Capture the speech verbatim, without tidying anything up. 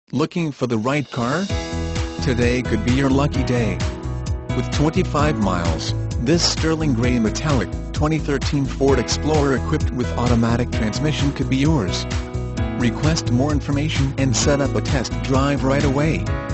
Looking for the right car? Today could be your lucky day. With twenty-five miles, this sterling grey metallic, twenty thirteen Ford Explorer equipped with automatic transmission could be yours. Request more information and set up a test drive right away.